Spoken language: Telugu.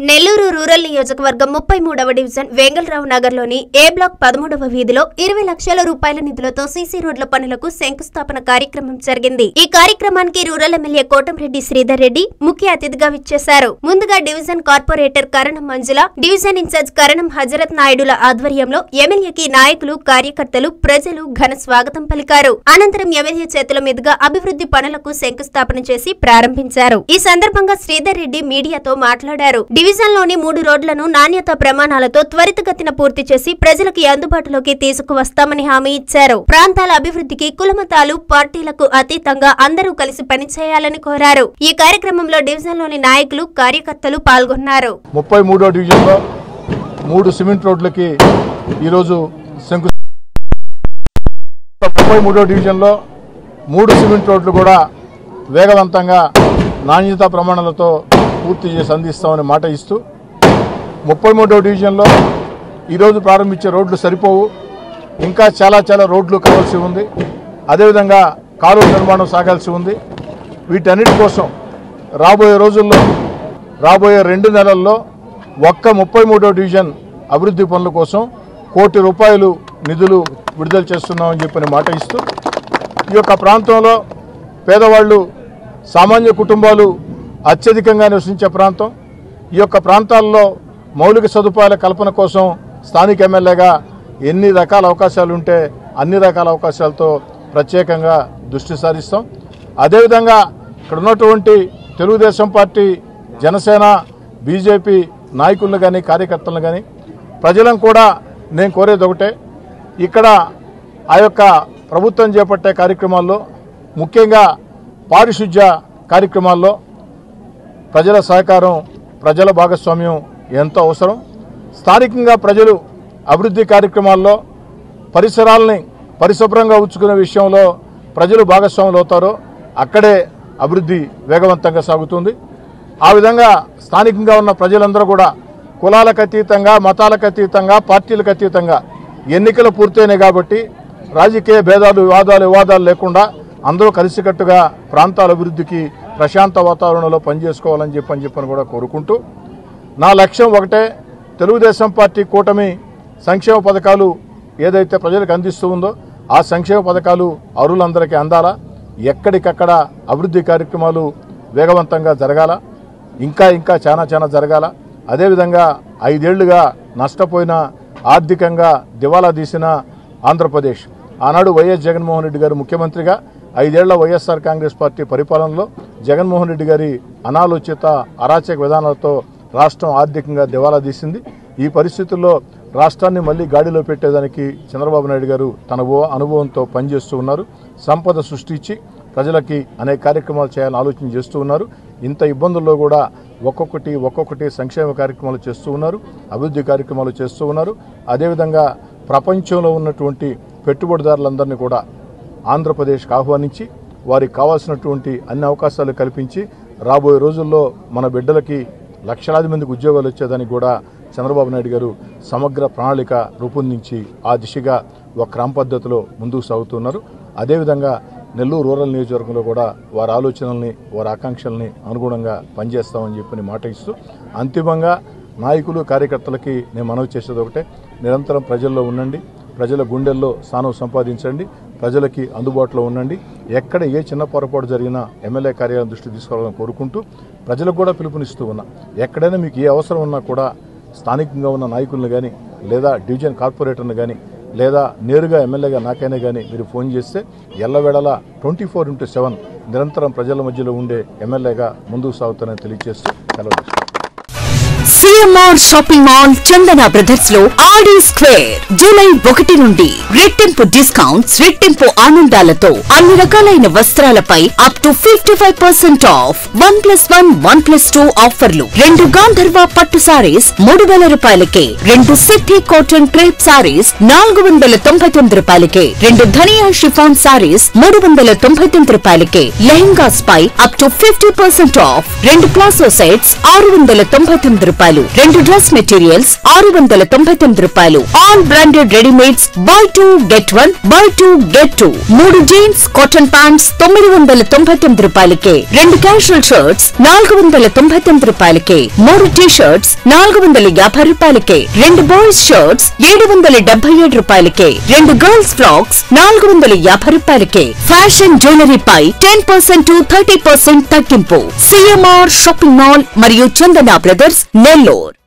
నెల్లూరు రూరల్ నియోజకవర్గం 33వ డివిజన్ వెంగళరావు నగర్లోని ఏ బ్లాక్ 13వ వీధిలో 20 లక్షల రూపాయల నిధులతో సీసీ రోడ్ల పనులకు శంకుస్థాపన కార్యక్రమం జరిగింది. ఈ కార్యక్రమానికి రూరల్ ఎమ్మెల్యే కోటంరెడ్డి శ్రీధర్ రెడ్డి ముఖ్య అతిథిగా విచ్చేశారు. ముందుగా division corporator Karanam Manjula, division in charge Karanam Hazarath నాయుడుల ఆధ్వర్యంలో ఎమ్మెల్యేకి నాయకులు, కార్యకర్తలు, ప్రజలు ఘన స్వాగతం పలికారు. అనంతరం ఎమ్మెల్యే చేతుల మీదుగా అభివృద్ధి పనులకు శంకుస్థాపన చేసి ప్రారంభించారు. ఈ సందర్భంగా శ్రీధర్ రెడ్డి మీడియాతో మాట్లాడారు. డివిజన్ లోని 3 రోడ్లను నాణ్యత ప్రమాణాలతో త్వరితగతిన పూర్తి చేసి ప్రజలకు అందుబాటులోకి తీసుకువస్తామని హామీ ఇచ్చారు. ప్రాంతాల అభివృద్ధికి కులమతాలు, పార్టీలకు అతీతంగా అందరూ కలిసి పనిచేయాలని కోరారు. ఈ కార్యక్రమంలో డివిజన్ లోని నాయకులు, కార్యకర్తలు పాల్గొన్నారు. 33వ డివిజన్ లో 3 సిమెంట్ రోడ్లకి ఈరోజు 33వ డివిజన్ లో 3 సిమెంట్ రోడ్లు కూడా వేగవంతంగా నాణ్యతా ప్రమాణాలతో పూర్తి చేసి అందిస్తామని మాట ఇస్తూ 33వ డివిజన్లో ఈరోజు ప్రారంభించే రోడ్లు సరిపోవు, ఇంకా చాలా రోడ్లు కావాల్సి ఉంది. అదేవిధంగా కాలువ నిర్మాణం సాగాల్సి ఉంది. వీటన్నిటి కోసం రాబోయే రోజుల్లో, రాబోయే 2 నెలల్లో ఒక్క 33వ డివిజన్ అభివృద్ధి పనుల కోసం ₹1 కోటి నిధులు విడుదల చేస్తున్నామని చెప్పని మాట ఇస్తూ, ఈ యొక్క ప్రాంతంలో పేదవాళ్ళు, సామాన్య కుటుంబాలు అత్యధికంగా నివసించే ప్రాంతం. ఈ యొక్క ప్రాంతాల్లో మౌలిక సదుపాయాల కల్పన కోసం స్థానిక ఎమ్మెల్యేగా ఎన్ని రకాల అవకాశాలు ఉంటే అన్ని రకాల అవకాశాలతో ప్రత్యేకంగా దృష్టి సారిస్తాం. అదేవిధంగా ఇక్కడ ఉన్నటువంటి తెలుగుదేశం పార్టీ, జనసేన, బీజేపీ నాయకులను కానీ, కార్యకర్తలను కానీ, ప్రజలను కూడా నేను కోరేది ఒకటే, ఇక్కడ ఆ యొక్క ప్రభుత్వం చేపట్టే కార్యక్రమాల్లో, ముఖ్యంగా పారిశుధ్య కార్యక్రమాల్లో ప్రజల సహకారం, ప్రజల భాగస్వామ్యం ఎంతో అవసరం. స్థానికంగా ప్రజలు అభివృద్ధి కార్యక్రమాల్లో పరిసరాలని పరిశుభ్రంగా ఉంచుకునే విషయంలో ప్రజలు భాగస్వాములు అవుతారో అక్కడే అభివృద్ధి వేగవంతంగా సాగుతుంది. ఆ విధంగా స్థానికంగా ఉన్న ప్రజలందరూ కూడా కులాలకు అతీతంగా, మతాలకు అతీతంగా, పార్టీలకు అతీతంగా ఎన్నికలు పూర్తయినాయి కాబట్టి రాజకీయ భేదాలు, వివాదాలు లేకుండా అందరూ కలిసికట్టుగా ప్రాంతాల అభివృద్ధికి ప్రశాంత వాతావరణంలో పనిచేసుకోవాలని చెప్పని కూడా కోరుకుంటూ, నా లక్ష్యం ఒకటే, తెలుగుదేశం పార్టీ కూటమి సంక్షేమ పథకాలు ఏదైతే ప్రజలకు అందిస్తూ ఉందో ఆ సంక్షేమ పథకాలు అర్హులందరికీ అందాలా, ఎక్కడికక్కడ అభివృద్ధి కార్యక్రమాలు వేగవంతంగా జరగాల, ఇంకా చాలా జరగాల. అదేవిధంగా 5 ఏళ్లుగా నష్టపోయిన, ఆర్థికంగా దివాలా తీసిన ఆంధ్రప్రదేశ్, ఆనాడు వైఎస్ జగన్మోహన్ రెడ్డి గారు ముఖ్యమంత్రిగా 5 ఏళ్ల వైఎస్ఆర్ కాంగ్రెస్ పార్టీ పరిపాలనలో జగన్మోహన్ రెడ్డి గారి అనాలోచిత, అరాచక విధానాలతో రాష్ట్రం ఆర్థికంగా దివాలా తీసింది. ఈ పరిస్థితుల్లో రాష్ట్రాన్ని మళ్లీ గాడిలో పెట్టేదానికి చంద్రబాబు నాయుడు గారు తన అనుభవంతో పనిచేస్తూ ఉన్నారు. సంపద సృష్టించి ప్రజలకి అనేక కార్యక్రమాలు చేయాలని ఆలోచన చేస్తూ ఉన్నారు. ఇంత ఇబ్బందుల్లో కూడా ఒక్కొక్కటి సంక్షేమ కార్యక్రమాలు చేస్తూ ఉన్నారు, అభివృద్ధి కార్యక్రమాలు చేస్తూ ఉన్నారు. అదేవిధంగా ప్రపంచంలో ఉన్నటువంటి పెట్టుబడిదారులందరినీ కూడా ఆంధ్రప్రదేశ్కి ఆహ్వానించి వారికి కావాల్సినటువంటి అన్ని అవకాశాలు కల్పించి రాబోయే రోజుల్లో మన బిడ్డలకి లక్షలాది మందికి ఉద్యోగాలు వచ్చేదానికి కూడా చంద్రబాబు నాయుడు గారు సమగ్ర ప్రణాళిక రూపొందించి ఆ దిశగా ఒక క్రమ పద్ధతిలో ముందుకు సాగుతున్నారు. అదేవిధంగా నెల్లూరు రూరల్ నియోజకవర్గంలో కూడా వారి ఆలోచనల్ని, వారి ఆకాంక్షల్ని అనుగుణంగా పనిచేస్తామని చెప్పని మాట ఇస్తూ, అంతిమంగా నాయకులు, కార్యకర్తలకి నేను మనవి చేసేది ఒకటే, నిరంతరం ప్రజల్లో ఉండండి, ప్రజల గుండెల్లో స్థానం సంపాదించండి, ప్రజలకి అందుబాటులో ఉండండి. ఎక్కడ ఏ చిన్న పొరపాటు జరిగినా ఎమ్మెల్యే కార్యాలయం దృష్టి తీసుకోవాలని కోరుకుంటూ ప్రజలకు కూడా పిలుపునిస్తూ ఉన్నా, ఎక్కడైనా మీకు ఏ అవసరం ఉన్నా కూడా స్థానికంగా ఉన్న నాయకులను కానీ, లేదా డివిజన్ కార్పొరేటర్ని కానీ, లేదా నేరుగా ఎమ్మెల్యేగా నాకైనా కానీ మీరు ఫోన్ చేస్తే ఎల్లవేళలా 24/7 నిరంతరం ప్రజల మధ్యలో ఉండే ఎమ్మెల్యేగా ముందుకు సాగుతానని తెలియజేస్తూ సెలవు తీసుకుంటాను. CMR shopping mall Chandana brothers లో ఆడి స్క్వేర్ జూలై 1 నుండి రెట్టింపు డిస్కౌంట్స్, రెట్టింపు ఆనందాలతో అన్ని రకాలైన వస్త్రాలపై అప్ టు 55% ఆఫ్. 1+1, 1+2 ఆఫర్లు. 2 గాంధర్వ పట్టు సారీస్ ₹3,000కే, 2 సిద్ధి కాటన్ క్రేప్ సారీస్ ₹499కే, 2 ధనియా షిఫాన్ సారీస్ ₹399కే, లెహంగాస్ పై up to 50% off. 2 palazzo sets ₹699 రూపాయలు, 2 డ్రెస్ మెటీరియల్స్ 699 రూపాయలు, all branded readymades buy 2 get 1 buy 2 get 2, 3 jeans cotton pants 999 రూపాయలకే, 2 క్యాజువల్ షర్ట్స్ 499 రూపాయలకే, 3 టీ షర్ట్స్ 450 రూపాయలకే, 2 బాయ్స్ షర్ట్స్ 777 రూపాయలకే, 2 గర్ల్స్ ఫ్రాక్స్ 450 రూపాయలకే. ఫ్యాషన్ జ్యువెలరీపై 10% to 30% తగ్గింపు. సిఎంఆర్ షాపింగ్ మాల్ మరియు చందన బ్రదర్స్, నెల్లూరు.